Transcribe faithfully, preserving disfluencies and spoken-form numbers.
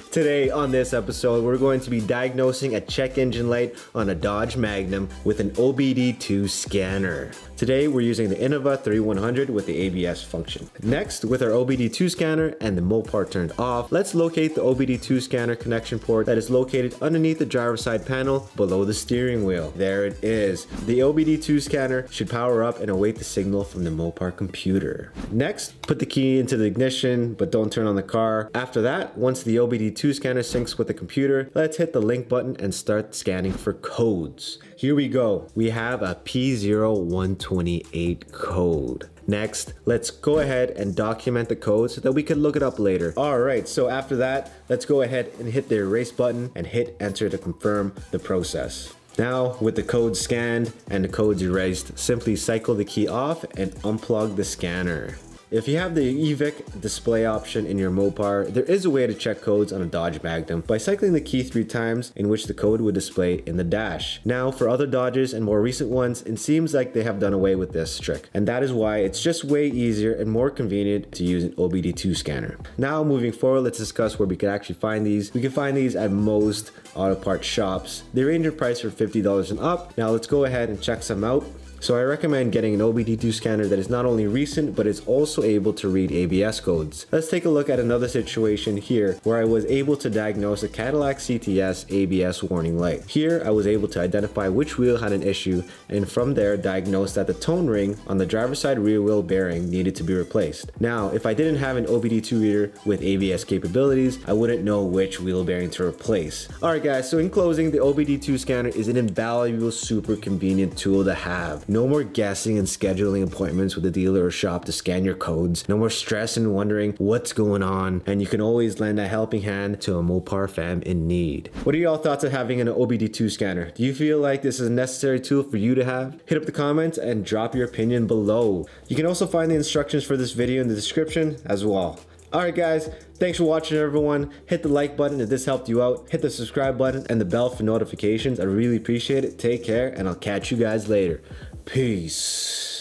Today on this episode, we're going to be diagnosing a check engine light on a Dodge Magnum with an O B D two scanner. Today, we're using the innova thirty-one hundred with the A B S function. Next, with our O B D two scanner and the Mopar turned off, let's locate the O B D two scanner connection port that is located underneath the driver's side panel below the steering wheel. There it is. The O B D two scanner should power up and await the signal from the Mopar computer. Next, put the key into the ignition, but don't turn on the car. After that, once the O B D two scanner syncs with the computer, let's hit the link button and start scanning for codes. Here we go. We have a P zero one two eight code. Next, let's go ahead and document the code so that we can look it up later. All right, so after that, let's go ahead and hit the erase button and hit enter to confirm the process. Now, with the code scanned and the codes erased, simply cycle the key off and unplug the scanner. If you have the E V I C display option in your Mopar, there is a way to check codes on a Dodge Magnum by cycling the key three times, in which the code would display in the dash. Now, for other Dodges and more recent ones, it seems like they have done away with this trick, and that is why it's just way easier and more convenient to use an O B D two scanner. Now, moving forward, let's discuss where we can actually find these. We can find these at most auto parts shops. They range in price from fifty dollars and up. Now, let's go ahead and check some out. So I recommend getting an O B D two scanner that is not only recent, but is also able to read A B S codes. Let's take a look at another situation here where I was able to diagnose a Cadillac C T S A B S warning light. Here, I was able to identify which wheel had an issue, and from there diagnose that the tone ring on the driver's side rear wheel bearing needed to be replaced. Now, if I didn't have an O B D two reader with A B S capabilities, I wouldn't know which wheel bearing to replace. Alright guys, so in closing, the O B D two scanner is an invaluable, super convenient tool to have. No more guessing and scheduling appointments with the dealer or shop to scan your codes. No more stress and wondering what's going on. And you can always lend a helping hand to a Mopar fam in need. What are y'all thoughts of having an O B D two scanner? Do you feel like this is a necessary tool for you to have? Hit up the comments and drop your opinion below. You can also find the instructions for this video in the description as well. Alright guys, thanks for watching everyone. Hit the like button if this helped you out. Hit the subscribe button and the bell for notifications. I really appreciate it. Take care and I'll catch you guys later. Peace.